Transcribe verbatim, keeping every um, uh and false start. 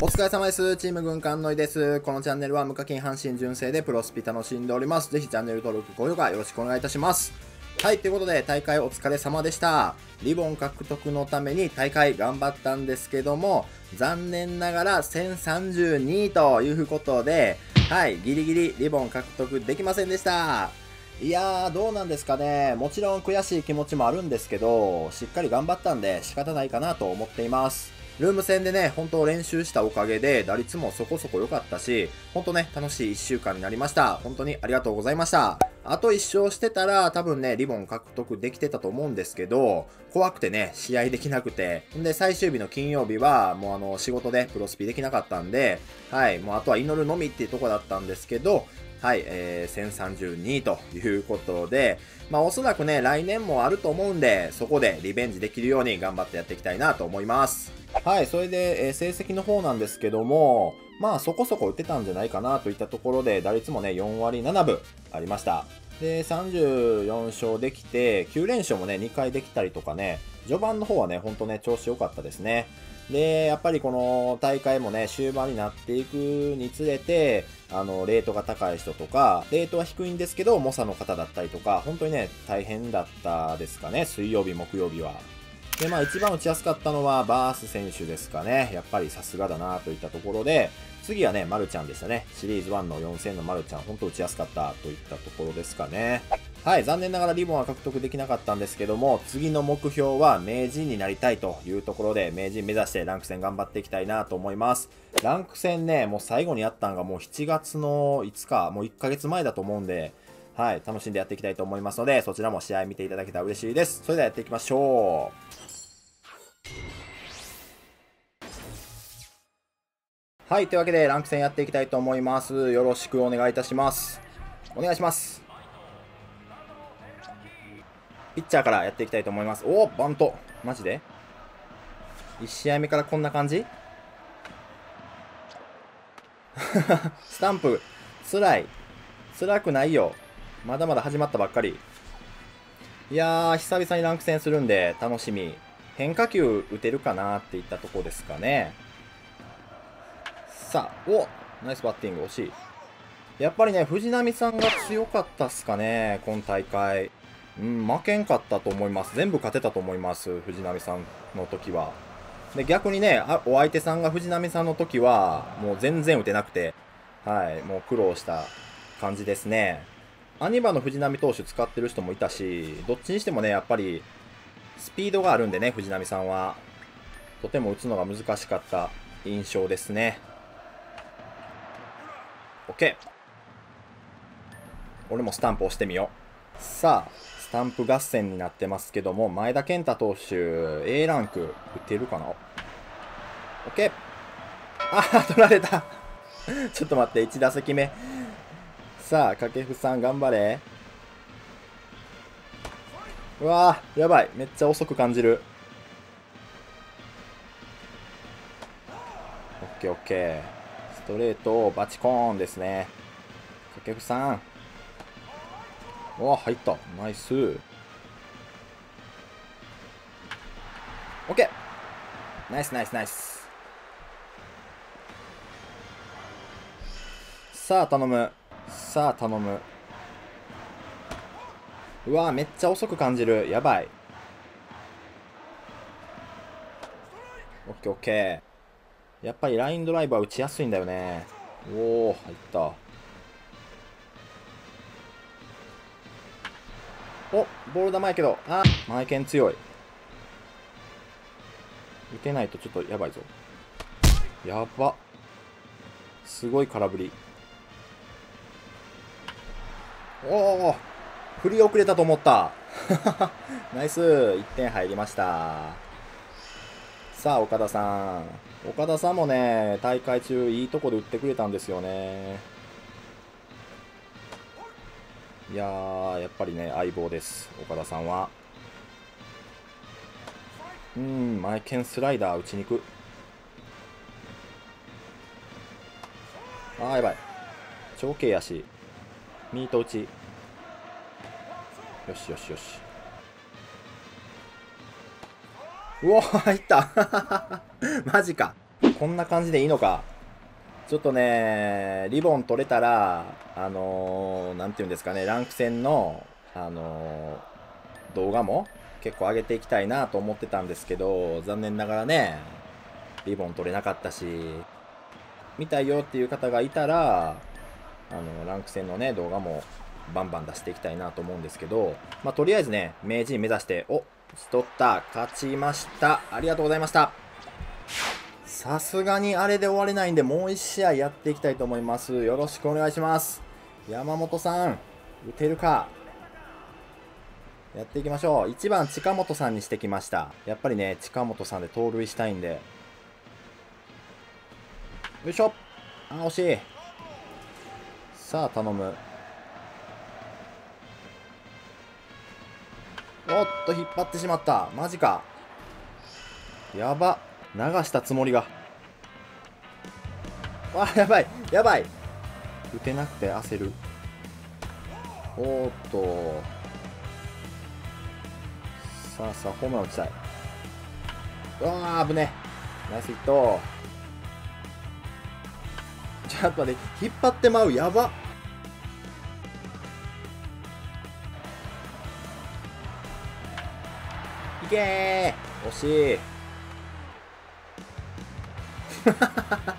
お疲れ様です。チーム軍艦のいです。このチャンネルは無課金阪神純正でプロスピ楽しんでおります。ぜひチャンネル登録、高評価よろしくお願いいたします。はい、ということで大会お疲れ様でした。リボン獲得のために大会頑張ったんですけども、残念ながらせんさんじゅうにということで、はい、ギリギリリボン獲得できませんでした。いやー、どうなんですかね。もちろん悔しい気持ちもあるんですけど、しっかり頑張ったんで仕方ないかなと思っています。ルーム戦でね、本当練習したおかげで打率もそこそこ良かったし、本当ね、楽しいいっしゅうかんになりました。本当にありがとうございました。あといっ勝してたら多分ね、リボン獲得できてたと思うんですけど、怖くてね、試合できなくて。んで、最終日の金曜日は、もうあの、仕事でプロスピできなかったんで、はい、もうあとは祈るのみっていうとこだったんですけど、はい、えー、せんさんじゅうにということで、まあおそらくね、来年もあると思うんで、そこでリベンジできるように頑張ってやっていきたいなと思います。はい、それで、えー、成績の方なんですけども、まあそこそこ打てたんじゃないかなといったところで、打率もね、よんわりななぶありました。で、さんじゅうよん勝できて、きゅう連勝もね、にかいできたりとかね、序盤の方はね、ほんとね、調子良かったですね。で、やっぱりこの大会もね、終盤になっていくにつれて、あの、レートが高い人とか、レートは低いんですけど、猛者の方だったりとか、本当にね、大変だったですかね、水曜日、木曜日は。で、まあ一番打ちやすかったのはバース選手ですかね。やっぱりさすがだなといったところで、次はね、マルちゃんでしたね。シリーズいちのよんせんのマルちゃん、ほんと打ちやすかったといったところですかね。はい、残念ながらリボンは獲得できなかったんですけども、次の目標は名人になりたいというところで、名人目指してランク戦頑張っていきたいなと思います。ランク戦ね、もう最後にやったんがもうしちがつのいつか、もういっかげつまえだと思うんで、はい、楽しんでやっていきたいと思いますので、そちらも試合見ていただけたら嬉しいです。それではやっていきましょう。はい、というわけでランク戦やっていきたいと思います。よろしくお願いいたします。お願いします。ピッチャーからやっていきたいと思います。おお、バント。マジで ?いち 試合目からこんな感じスタンプ、辛い。辛くないよ。まだまだ始まったばっかり。いやー、久々にランク戦するんで楽しみ。変化球打てるかなっていったとこですかね。さあ、おナイスバッティング、惜しい。やっぱりね、藤波さんが強かったっすかね、今大会。うん、負けんかったと思います。全部勝てたと思います、藤波さんの時は。で、逆にね、あお相手さんが藤波さんの時は、もう全然打てなくて、はい、もう苦労した感じですね。アニバの藤波投手使ってる人もいたし、どっちにしてもね、やっぱり、スピードがあるんでね、藤波さんは。とても打つのが難しかった印象ですね。OK。俺もスタンプ押してみよう。さあ、スタンプ合戦になってますけども、前田健太投手、A ランク、打てるかな ?OK。あー、取られた。ちょっと待って、いち打席目。さあ、掛布さん、頑張れ。うわー、やばい。めっちゃ遅く感じる。OK、OK。ストレート、バチコーンですね。掛布さん。おー、入った。ナイス。OK。ナイス、ナイス、ナイス。さあ、頼む。さあ、頼む。うわー、めっちゃ遅く感じる。やばい。オッケーオッケー。やっぱりラインドライブは打ちやすいんだよね。おお、入った。お、ボール球やけど。あ、マイケン強い。打てないとちょっとやばいぞ。やば。すごい空振り。おお、振り遅れたと思った。ナイス。いってん入りました。さあ、岡田さん。岡田さんもね、大会中いいとこで打ってくれたんですよね。いやー、やっぱりね、相棒です、岡田さんは。うーん、マイケンスライダー打ちに行く。あー、やばい。長径やし。ミート打ち。よしよしよし。うおー、入ったマジか。 こんな感じでいいのか。ちょっとね、リボン取れたら、あのー、なんていうんですかね、ランク戦の、あのー、動画も結構上げていきたいなと思ってたんですけど、残念ながらね、リボン取れなかったし、見たいよっていう方がいたら、あの、ランク戦のね、動画もバンバン出していきたいなと思うんですけど、まあ、とりあえずね、名人目指して、お、取った、勝ちました。ありがとうございました。さすがにあれで終われないんで、もういち試合やっていきたいと思います。よろしくお願いします。山本さん、打てるか。やっていきましょう。いちばん近本さんにしてきました。やっぱりね、近本さんで盗塁したいんで。よいしょ。あ、惜しい。さあ、頼む。おっと、引っ張ってしまった。マジか。やば。流したつもりが。わあ、やばい。やばい。打てなくて焦る。おーっと。さあさあ、ホームラン打ちたい。うわあ、危ねえ。ナイスヒット。ちょっと待って、引っ張ってまう。やば。いけー。惜しい。